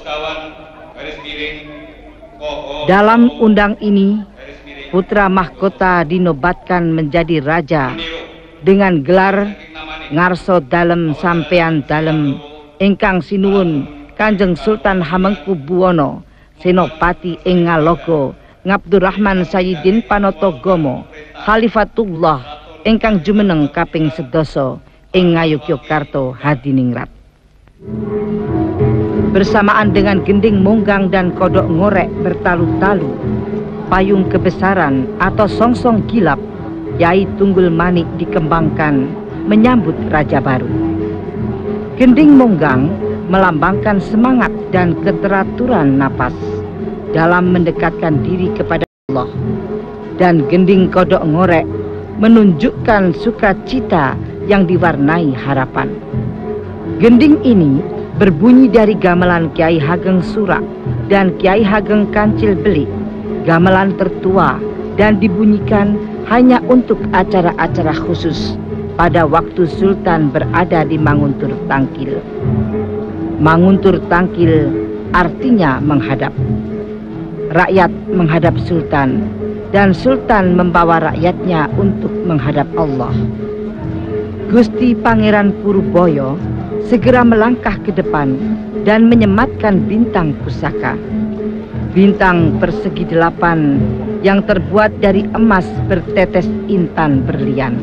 Dalam undang ini, putra mahkota dinobatkan menjadi raja dengan gelar Ngarso Dalem Sampean Dalem ingkang sinuwun Kanjeng Sultan Hamengkubuwono Senopati ing Ngalogo Ngabdurrahman Sayyidin Panotogomo Khalifatullah ingkang jumeneng kaping 11 ing Ngayogyakarta Hadiningrat. Bersamaan dengan gending munggang dan kodok ngorek bertalu-talu, payung kebesaran atau songsong gilap Yai Tunggul Manik dikembangkan menyambut raja baru. Gending munggang melambangkan semangat dan keteraturan napas dalam mendekatkan diri kepada Allah, dan gending kodok ngorek menunjukkan sukacita yang diwarnai harapan. Gending ini berbunyi dari gamelan Kiai Hageng Surak dan Kiai Hageng Kancil Belik, gamelan tertua, dan dibunyikan hanya untuk acara-acara khusus pada waktu Sultan berada di Manguntur Tangkil. Manguntur Tangkil artinya menghadap. Rakyat menghadap Sultan, dan Sultan membawa rakyatnya untuk menghadap Allah. Gusti Pangeran Puruboyo segera melangkah ke depan dan menyematkan bintang pusaka. Bintang persegi 8 yang terbuat dari emas bertetes intan berlian.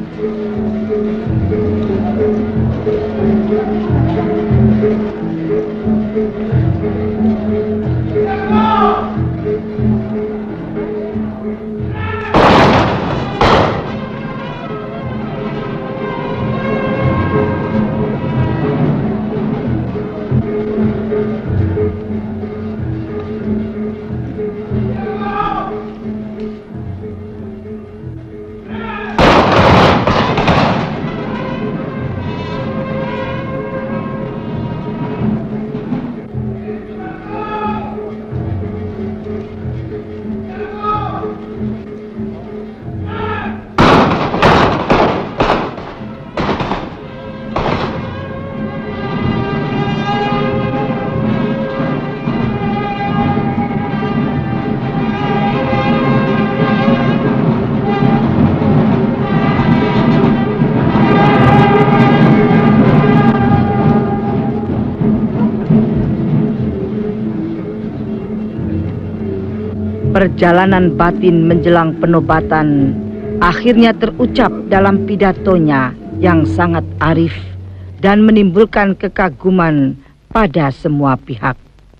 Perjalanan batin menjelang penobatan akhirnya terucap dalam pidatonya yang sangat arif dan menimbulkan kekaguman pada semua pihak.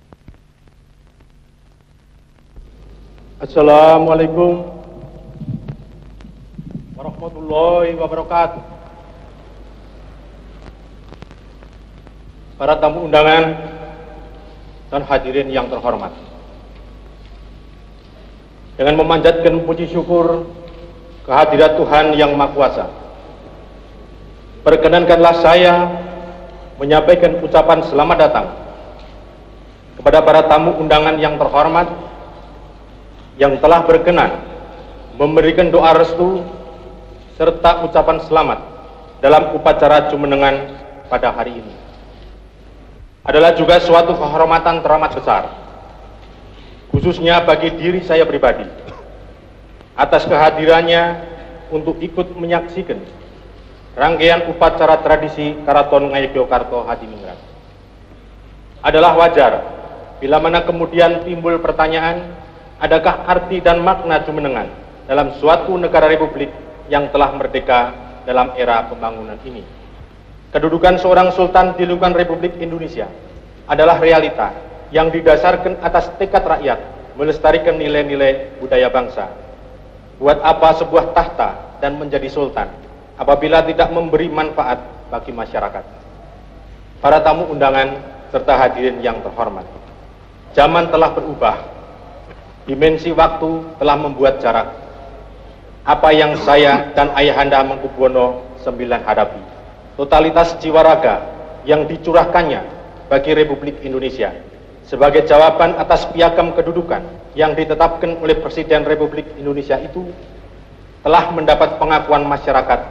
Assalamualaikum warahmatullahi wabarakatuh. Para tamu undangan dan hadirin yang terhormat, dengan memanjatkan puji syukur kehadirat Tuhan Yang Maha Kuasa, perkenankanlah saya menyampaikan ucapan selamat datang kepada para tamu undangan yang terhormat yang telah berkenan memberikan doa restu serta ucapan selamat dalam upacara jumenengan pada hari ini. Adalah juga suatu kehormatan teramat besar, khususnya bagi diri saya pribadi, atas kehadirannya untuk ikut menyaksikan rangkaian upacara tradisi Karaton Ngayogyakarta Hadiningrat. Adalah wajar bila mana kemudian timbul pertanyaan, adakah arti dan makna jumenengan dalam suatu negara republik yang telah merdeka dalam era pembangunan ini. Kedudukan seorang sultan di lingkungan Republik Indonesia adalah realita yang didasarkan atas tekad rakyat melestarikan nilai-nilai budaya bangsa. Buat apa sebuah tahta dan menjadi sultan apabila tidak memberi manfaat bagi masyarakat? Para tamu undangan serta hadirin yang terhormat, zaman telah berubah, dimensi waktu telah membuat jarak. Apa yang saya dan Ayahanda Hamengkubuwono IX hadapi, totalitas jiwa raga yang dicurahkannya bagi Republik Indonesia sebagai jawaban atas piagam kedudukan yang ditetapkan oleh Presiden Republik Indonesia itu telah mendapat pengakuan masyarakat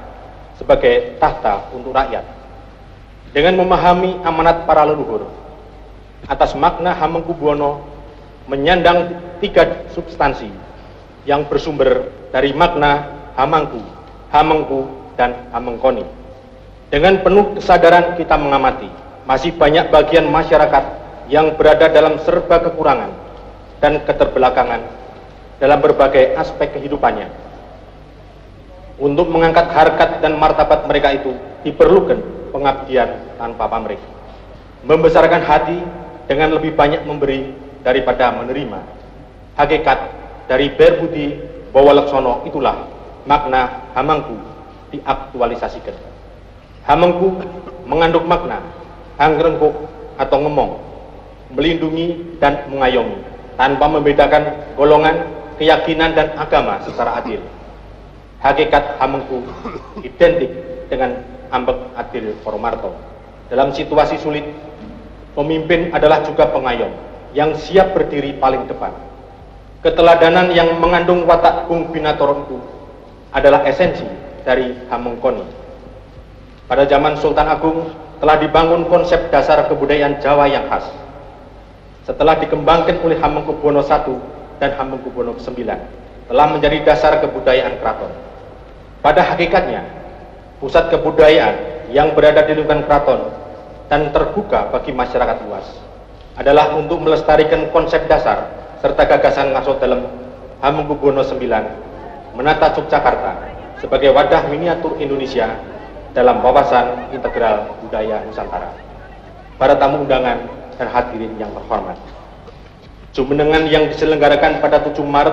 sebagai tahta untuk rakyat. Dengan memahami amanat para leluhur, atas makna Hamengkubuwono menyandang 3 substansi yang bersumber dari makna Hamangku, Hamengku, dan Hamengkoni. Dengan penuh kesadaran kita mengamati, masih banyak bagian masyarakat yang berada dalam serba kekurangan dan keterbelakangan dalam berbagai aspek kehidupannya. Untuk mengangkat harkat dan martabat mereka itu diperlukan pengabdian tanpa pamrih, membesarkan hati dengan lebih banyak memberi daripada menerima. Hakikat dari berbudi bawaleksono itulah makna Hamangku diaktualisasikan. Hamengku mengandung makna hangrengkuk atau ngemong, melindungi dan mengayomi tanpa membedakan golongan, keyakinan, dan agama secara adil. Hakikat Hamengku identik dengan Ambek Adil Poromarto. Dalam situasi sulit, pemimpin adalah juga pengayom yang siap berdiri paling depan. Keteladanan yang mengandung watak Bung Binator itu adalah esensi dari Hamengkoni. Pada zaman Sultan Agung telah dibangun konsep dasar kebudayaan Jawa yang khas. Setelah dikembangkan oleh Hamengkubuwono I dan Hamengkubuwono IX, telah menjadi dasar kebudayaan keraton. Pada hakikatnya, pusat kebudayaan yang berada di lingkungan keraton dan terbuka bagi masyarakat luas adalah untuk melestarikan konsep dasar serta gagasan ngaso dalam Hamengkubuwono IX menata Yogyakarta sebagai wadah miniatur Indonesia dalam wawasan integral budaya Nusantara. Para tamu undangan dan hadirin yang terhormat, jumenengan yang diselenggarakan pada 7 Maret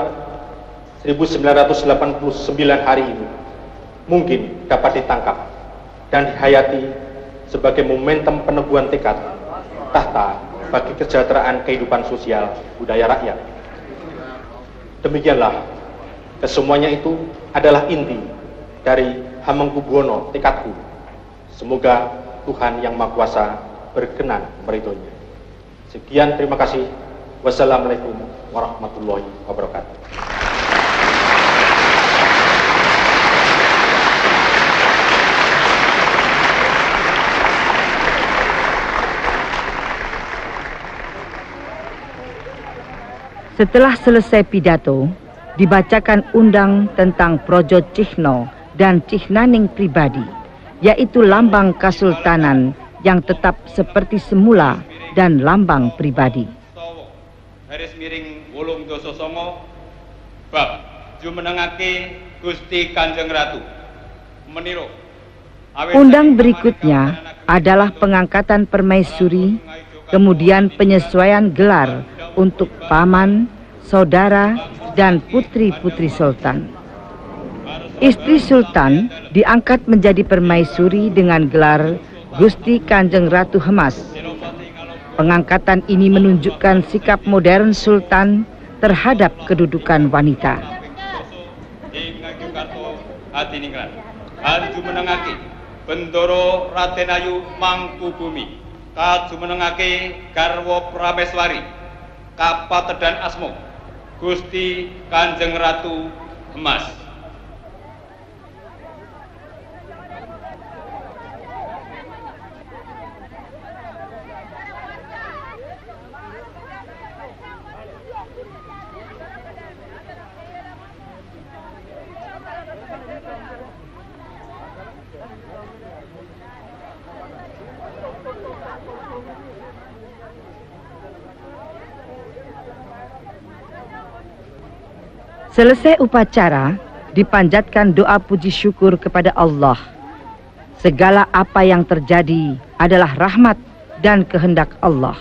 1989 hari ini mungkin dapat ditangkap dan dihayati sebagai momentum peneguhan tekad tahta bagi kesejahteraan kehidupan sosial budaya rakyat. Demikianlah, kesemuanya itu adalah inti dari Hamengkubuwono tekadku. Semoga Tuhan Yang Maha Kuasa berkenan meridhoinya. Sekian, terima kasih. Wassalamualaikum warahmatullahi wabarakatuh. Setelah selesai pidato, dibacakan undang tentang Projo Cihno dan Cihnaning pribadi, yaitu lambang Kasultanan yang tetap seperti semula dan lambang pribadi. Garis miring 8-9 bab jumenengake Gusti Kanjeng Ratu meniru. Undang berikutnya adalah pengangkatan permaisuri, kemudian penyesuaian gelar untuk paman, saudara, dan putri-putri sultan. Istri sultan diangkat menjadi permaisuri dengan gelar Gusti Kanjeng Ratu Hemas. Pengangkatan ini menunjukkan sikap modern sultan terhadap kedudukan wanita. Jumenengake Bendoro Raden Ayu Mangkubumi, kajumenengake garwa Prameswari kapatedan asma Gusti Kanjeng Ratu Hemas. Selesai upacara, dipanjatkan doa puji syukur kepada Allah. Segala apa yang terjadi adalah rahmat dan kehendak Allah.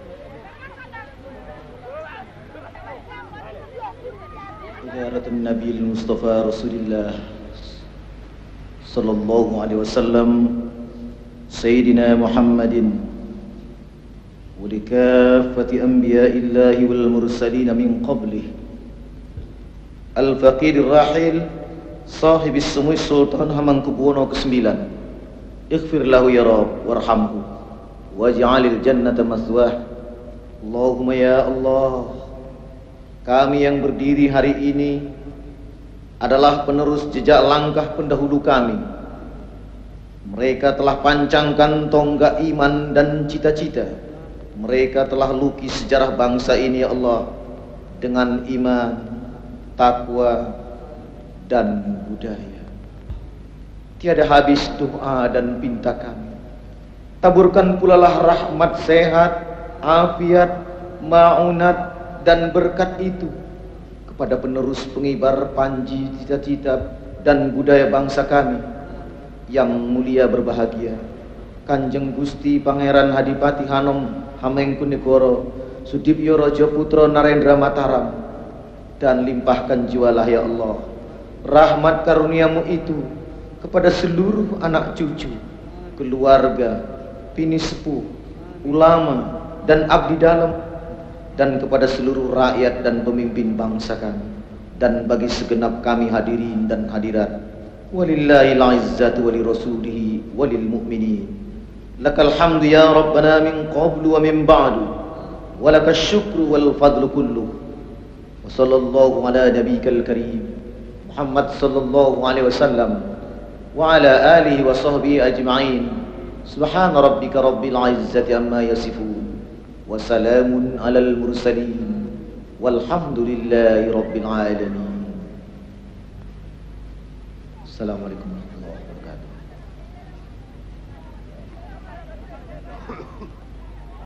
Ziyaratun Nabi Mustafa Rasulullah sallallahu alaihi wasallam Sayyidina Muhammadin wa likafati anbiya'illahi wal mursalin min qablih Al-Faqir Rahil Sahib Sumui Sultan Hamengkubuwono ke-9. Ighfir lahu ya Rabb warhamhu waj'alil jannata maswah. Allahumma ya Allah, kami yang berdiri hari ini adalah penerus jejak langkah pendahulu kami. Mereka telah pancangkan tonggak iman dan cita-cita Mereka telah lukis sejarah bangsa ini ya Allah dengan iman, takwa, dan budaya. Tiada habis doa dan pinta kami. Taburkan pula lah rahmat sehat, afiat, ma'unat, dan berkat itu kepada penerus pengibar panji cita-cita dan budaya bangsa kami yang mulia berbahagia, Kanjeng Gusti Pangeran Hadipati Hanom Hamengkunegoro Sudibyo Raja Putra Narendra Mataram, dan limpahkan jualah ya Allah rahmat karuniamu itu kepada seluruh anak cucu, keluarga, bini sepuh, ulama, dan abdi dalam, dan kepada seluruh rakyat dan pemimpin bangsa kami, dan bagi segenap kami hadirin dan hadirat. Walillahil izzatu walirasulihi walil mu'minin. Lakal hamdu ya Rabbana min qablu wa min ba'du, walakal syukru wal fadlu kulluh. Wa sallallahu ala nabiyyikal karim Muhammad sallallahu alaihi wasallam wa ala alihi wa sahbihi ajma'in. Subhana rabbika rabbil izzati amma yasifun, wa salamun alal mursalin, walhamdulillahi rabbil alamin. Assalamualaikum.